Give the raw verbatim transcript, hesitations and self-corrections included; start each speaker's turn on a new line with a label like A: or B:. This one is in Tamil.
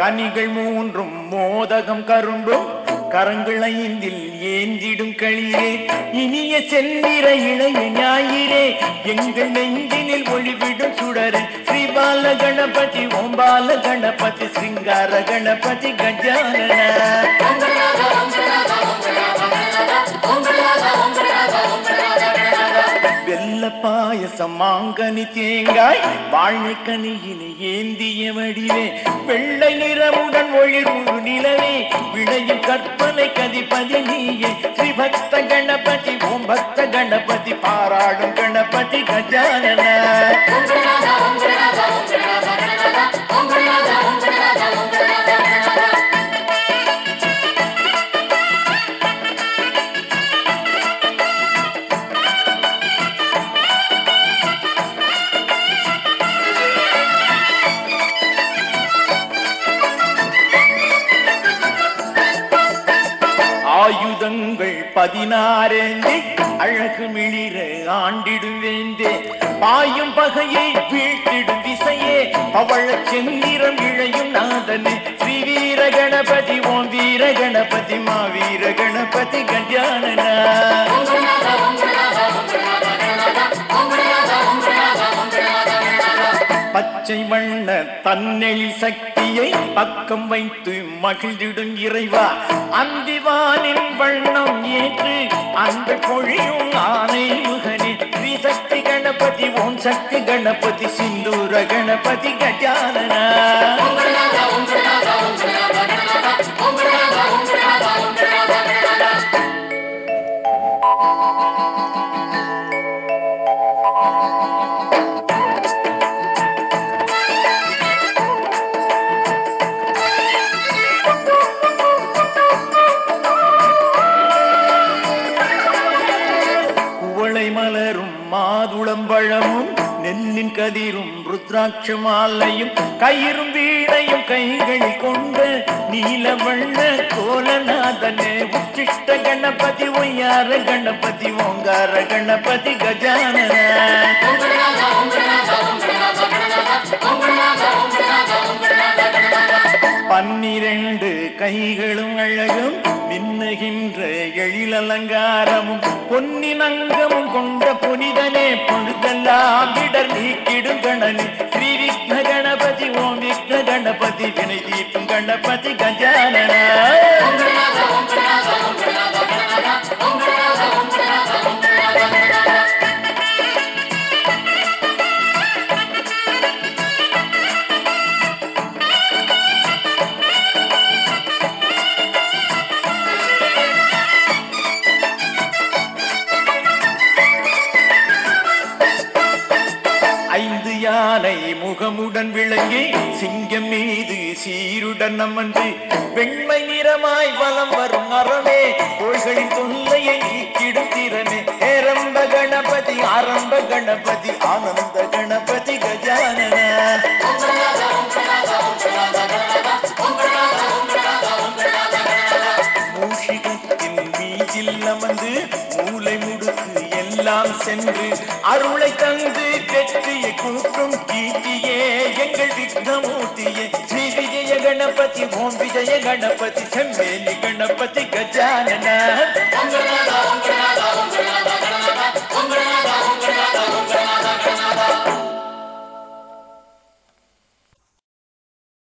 A: கனிகள் மூன்றும் மோதகம் கரும்பும் கரங்கள் ஐந்தில் ஏந்திடும் களிரே இனிய செல்லிர இளைய ஞாயிறே எங்கள் நெஞ்சினில் ஒளிவிடும் சுடரே ஸ்ரீபால கணபதி ஓம்பால கணபதி சிங்கார கணபதி கஜானன வெள்ள பாயசம் மாங்கனி தேங்காய் வாழை கனியினை ஏந்திய வடிவே வெள்ளை நிறமுடன் ஒளிர்வு நிலவே விளையும் கற்பனை கதிபதி நீயே ஸ்ரீபக்த கணபதி ஓம் பக்த கணபதி பாராடும் கணபதி கஜானன ஆயுதங்கள் பதினாறேந்தி அழகு மிளிர ஆண்டிடும் வேந்தே பாயும் பகையை வீழ்த்திடும் திசையே பவழ செந்திரம் இழையும் நாதனே ஸ்ரீ வீர கணபதி ஓம் வீர கணபதி மாவீர கணபதி கஜானன பச்சை வண்ண தன்னெழில் சக்தியை பக்கம் வைத்து மகிழ்ந்திடும் இறைவா அந்திவானின் வண்ணம் ஏற்று அந்த பொழியும் ஆனை முகனே ஸ்ரீ சக்தி கணபதி ஓம் சக்தி கணபதி சிந்தூர கணபதி கஜானன மலரும் மாதுளம்பழமும் நெல்லின் கதிரும் ருத்ராட்ச மாலையும் கயிறும் வீணையும் கைகளில் கொண்ட நீலவண்ண கோலநாதனே உச்சிஷ்ட கணபதி ஒய்யார கணபதி ஓங்கார கணபதி கஜானன பன்னிரண்டு கைகளும் அழகும் மின்னுகின்ற எழில் அலங்காரமும் பொன்னின் அங்கமும் கொண்ட புனிதனே பொழுதெல்லாம் இடர் நீக்கிடும் கணனே ஸ்ரீ விக்ன கணபதி ஓம் விக்ன கணபதி வினை தீர்க்கும் கணபதி கஜானன ஐந்து யானை முகமுடன் விளங்கி சிங்கம் மீது சீருடன் அமர்ந்து வெண்மை நிறமாய் வலம் வரும் அறமே கோள்களின் தொல்லையை நீக்கிடும் திறனே ஏரம்ப கணபதி ஆரம்ப கணபதி ஆனந்த கணபதி கஜானன மூஷிகத்தின் மீதில் அமர்ந்து மூளை முடுக்கு எல்லாம் சென்று அருளை தந்து வெற்றியை கூட்டும் கீர்த்தியே எங்கள் விக்னமூர்த்தியே ஸ்ரீ விஜய கணபதி ஓம் விஜய கணபதி செம்மேலி கணபதி கஜானன